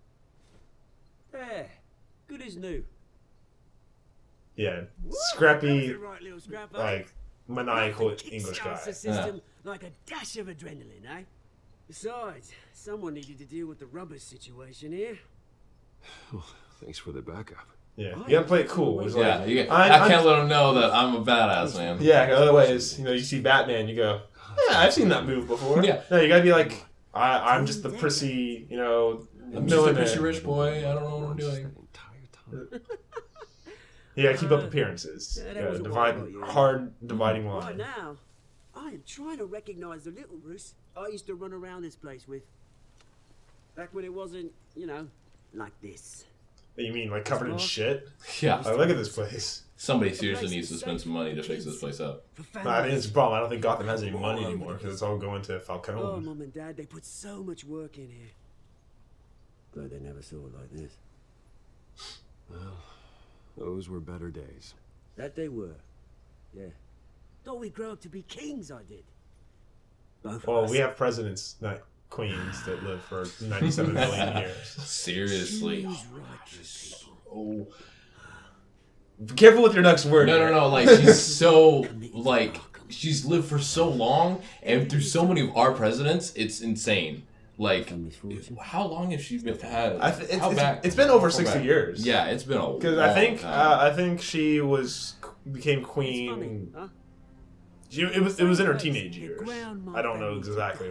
Yeah, good as new. Yeah, scrappy, Right, little scrap, eh? like maniacal Nothing English guy. kickstarts the system like a dash of adrenaline, eh? Besides, someone needed to deal with the rubber situation here. Thanks for the backup. Yeah, you gotta play it cool. It's Yeah. like, You can, I'm- I can't let him know that I'm a badass, man. yeah, otherwise, you see Batman, you go, yeah, I've seen that move before. Yeah. No, you gotta be like, I'm just the prissy, I'm just a prissy rich boy. I don't know what I'm doing. Entire time. You gotta keep up appearances. Yeah, You that gotta was a divide while ago, yeah. hard dividing Right line. now, I am trying to recognize the little Bruce I used to run around this place with. Back when it wasn't, you know, like this. You mean like covered in shit? Yeah. Like, look at this place. Somebody seriously needs to spend some money to fix this place up. I think it's a problem. I don't think Gotham has any money anymore because it's all going to Falcone. Oh, Mom and Dad, they put so much work in here. Glad they never saw it like this. Well, those were better days. That they were. Yeah. Thought we'd grow up to be kings, I did. Well, we have presidents, not queens, that live for 97 million years. Seriously. Oh. Be careful with your next word. No. Like, she's so, like, she's lived for so long, and through so many of our presidents, it's insane. Like, how long has she been had? It's been over 60 years. Yeah, it's been a because I think she became queen. It was in her teenage years. I don't know exactly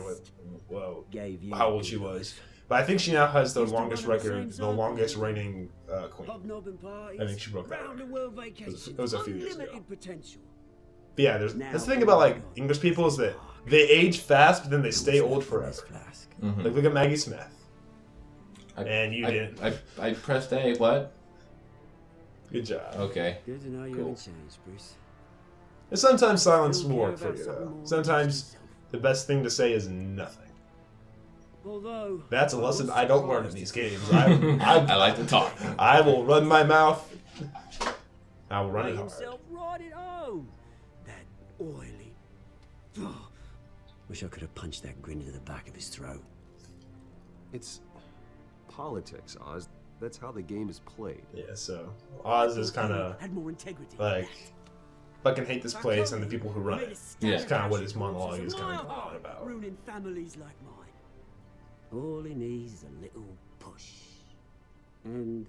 how old she was, but I think she now has the longest record, the longest reigning queen. I think she broke that record. It was a few years ago. But yeah, that's the thing about like English people is that they age fast, but then they stay old forever. Mm-hmm. Like look at Maggie Smith. And you didn't. I pressed A. What? Good job. Okay. Good to know you haven't changed, Bruce. And sometimes silence will work for you, though. Sometimes the best thing to say is nothing. That's a lesson I don't learn in these games. I like to talk. I will run my mouth. I will run it hard. Right at home. That oily. Wish I could have punched that grin into the back of his throat. It's politics, Oz. That's how the game is played. Yeah, so Oz is kind of like fucking hate this place and the people who run it. Yeah, it's kind of what his monologue is kind of on about. Ruining families like mine. All he needs is a little push. And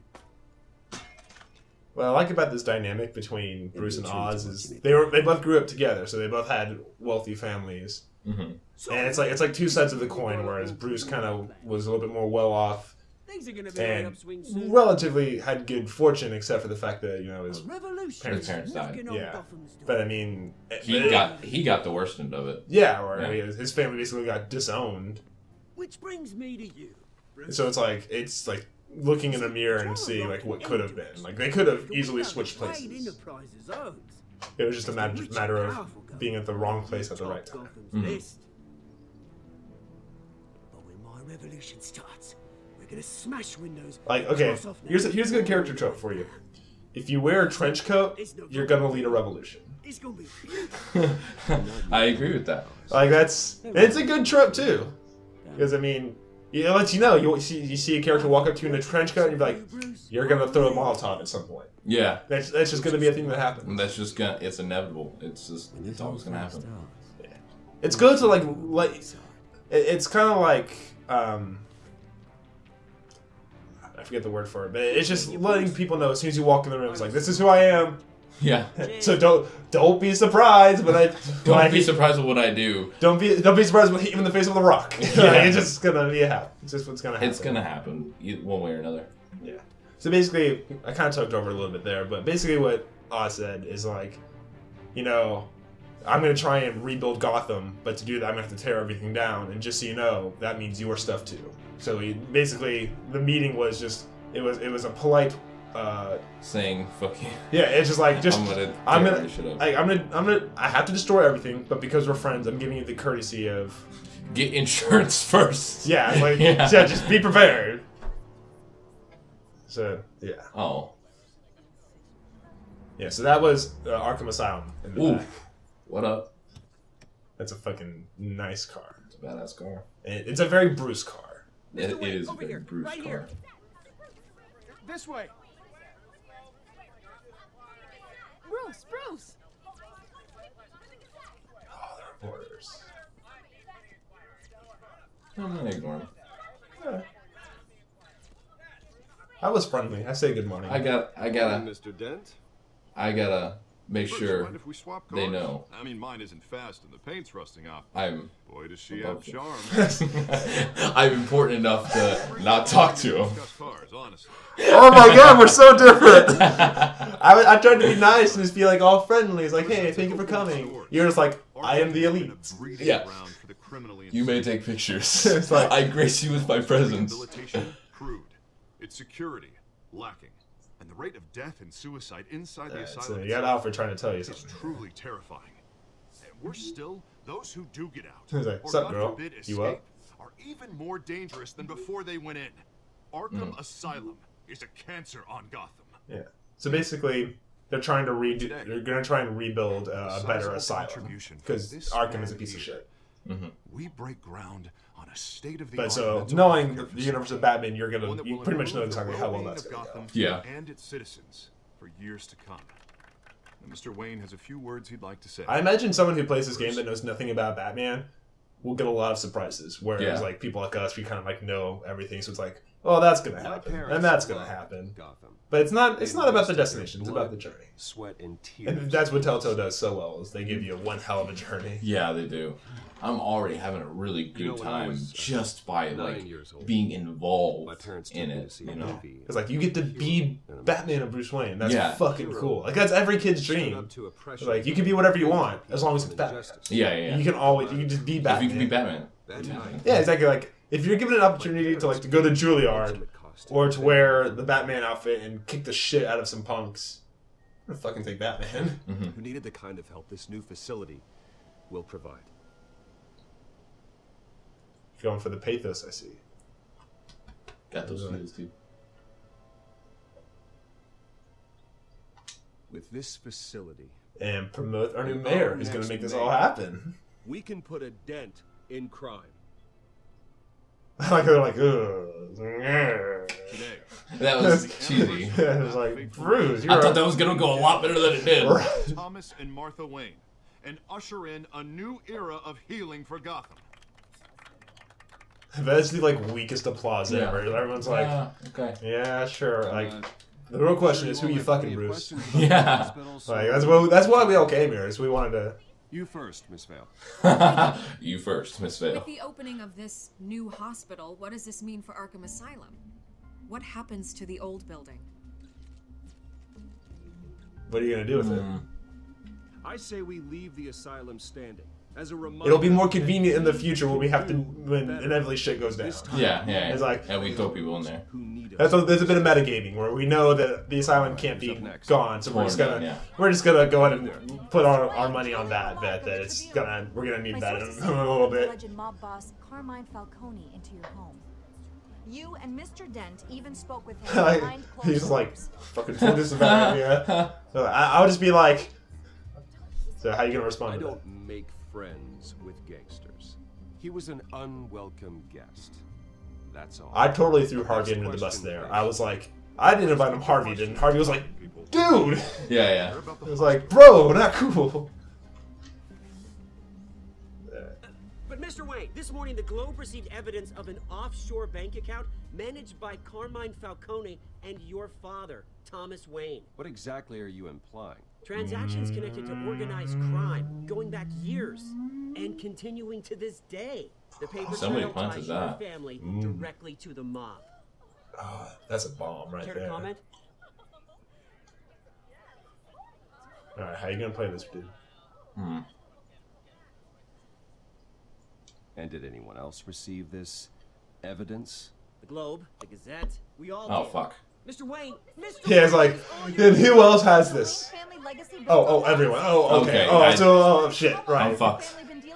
what I like about this dynamic between Bruce and Oz is they both grew up together, so they both had wealthy families. Mm-hmm. And it's like two sides of the coin, whereas Bruce kind of was a little bit more well off and relatively had good fortune, except for the fact that his parents died. Yeah, but I mean, he got the worst end of it. Yeah, or his family basically got disowned. Which brings me to you. So it's like looking in a mirror and see like what could have been. Like they could have easily switched places. It was just a matter of being at the wrong place at the right time. Mm-hmm. But when my revolution starts, we're gonna smash windows. Like, okay, here's a good character trope for you. If you wear a trench coat, you're gonna lead a revolution. It's gonna be I agree with that. Like it's a good trope too, because I mean, it lets you know you see a character walk up to you in a trench coat and you're like, you're gonna throw a Molotov at some point. Yeah, that's just gonna be a thing that happens. And it's inevitable. It's always gonna happen. Yeah. It's good to like it's kind of like I forget the word for it, but it's just letting people know as soon as you walk in the room, it's like, this is who I am. Yeah. So don't be surprised don't be surprised with what I do. Don't be surprised when I hit you in the face with a rock. Yeah. It's just gonna be it's just what's gonna happen. It's gonna happen one way or another. Yeah. So basically, I kind of talked over a little bit there, but basically what Oz said is like, I'm going to try and rebuild Gotham, but to do that I'm going to have to tear everything down, and just so you know, that means your stuff too. So basically, the meeting was just, it was a polite saying fuck you. Yeah, it's just like I have to destroy everything, but because we're friends, I'm giving you the courtesy of get insurance first. Yeah, like yeah, just be prepared. So yeah. Oh. Yeah, so that was Arkham Asylum in the back. What up? That's a fucking nice car. It's a badass car. It's a very Bruce car. It is a very Bruce car. This way. Bruce! Oh, the reporters. I'm gonna ignore him. Yeah. I was friendly. I say good morning. I gotta Mr. Dent? I gotta make sure Mind if we swap they cars? know. I mean, mine isn't fast and the paint's rusting off. Boy, does she have charm. I'm important enough to not talk to him. Cars, honestly. Oh my god, we're so different! I tried to be nice and just be like all friendly. It's like, hey, thank you for coming. You're just like, I am the elite. Yeah. You may take pictures. It's like, I grace you with my presence. Crude. Its security lacking. And the rate of death and suicide inside the asylum you got Alfred trying to tell you something. is truly terrifying. And we're still, those who do get out, He's like, or sup, God girl? forbid You escape, up? are even more dangerous than before they went in. Arkham Asylum is a cancer on Gotham. Yeah. So basically, they're trying to They're gonna try and rebuild a better asylum because Arkham is a piece of shit. We break ground on a state-of-the-art. But so knowing the universe of Batman, you pretty much know exactly how well that's gonna go. Yeah. And its citizens for years to come. And Mr. Wayne has a few words he'd like to say. I imagine someone who plays this game that knows nothing about Batman will get a lot of surprises. Whereas like people like us, we kind of like know everything, so it's like, oh, that's gonna happen, and that's gonna happen. But it's not about the destination; it's about the journey. Sweat and tears. And that's what Telltale does so well, is they give you one hell of a journey. Yeah, they do. I'm already having a really good time just by like being involved in it. You know, it's like you get to be Batman and Bruce Wayne. That's fucking cool. Like that's every kid's dream. Like you can be whatever you want as long as it's Batman. Yeah. You can just be Batman. If you can be Batman. Yeah, exactly. Like if you're given an opportunity to go to Juilliard or to wear the Batman outfit and kick the shit out of some punks, I'm gonna fucking take Batman. Who needed the kind of help this new facility will provide. Going for the pathos, I see. Got those feels, dude. With this facility and promote our new mayor, who's going to make this all happen. We can put a dent in crime. Like they're like, ugh. That was cheesy. It was like, Bruce, I thought that was going to go a lot better than it did. Thomas and Martha Wayne, and usher in a new era of healing for Gotham. That's the like weakest applause ever. Everyone's like, okay, yeah, sure. Like, the real question is, who you fucking, Bruce? Yeah. Like that's why we all came here. Is we wanted to. You first, Miss Vale. You first, Miss Vale. With the opening of this new hospital, what does this mean for Arkham Asylum? What happens to the old building? What are you gonna do with it? I say we leave the asylum standing. As a reminder, it'll be more convenient in the future when we have to, when inevitably shit goes down. Yeah. It's like, and we throw people in there. There's a bit of metagaming where we know that the asylum can't be gone, so we're just gonna go ahead and put our money on that bet that we're gonna need that in a little bit. Alleged mob boss Carmine Falcone into your home. You and Mr. Dent even spoke with him behind closed doors. He's like, fucking told this about idea. So I'll just be like, so how are you gonna respond to that? I don't make friends with gangsters. He was an unwelcome guest. That's all. I totally threw Harvey under the bus there. I was like, I didn't invite him, Harvey didn't. Harvey was like, dude! Yeah. It was like, bro, not cool. But Mr. Wayne, this morning the Globe received evidence of an offshore bank account managed by Carmine Falcone and your father, Thomas Wayne. What exactly are you implying? Transactions connected to organized crime, going back years, and continuing to this day. The paper trail ties your family directly to the mob. Oh, that's a bomb right Care there. to comment? Alright, how you gonna play this, dude? And did anyone else receive this evidence? The Globe, the Gazette, we all Oh, did. fuck. Mr. Wayne, Yeah, it's like, then who else has this? Oh, everyone. Oh, okay. Oh, shit, right. I'm fucked.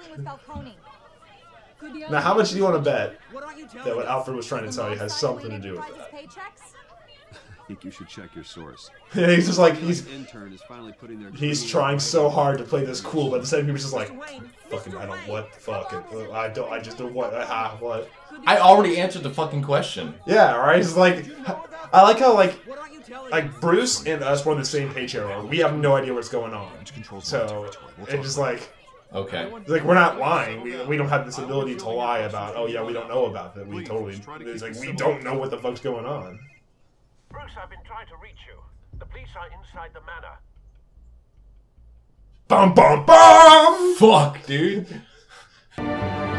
Now, how much do you want to bet that what Alfred was trying to tell you has something to do with that? I think you should check your source. Yeah, he's just like, he's He's trying so hard to play this cool, but at the same time, he's just like, fucking, I don't, what, fucking, I just don't, what. I already answered the fucking question. Yeah, right? It's like, I like how, like Bruce and us were on the same page here. We have no idea what's going on. So, it's just like, okay. Like, we're not lying. We don't have this ability to lie about, oh yeah, we don't know about that. We totally, it's like, we don't know what the fuck's going on. Bruce, I've been trying to reach you. The police are inside the manor. Bum bum bum! Fuck, dude.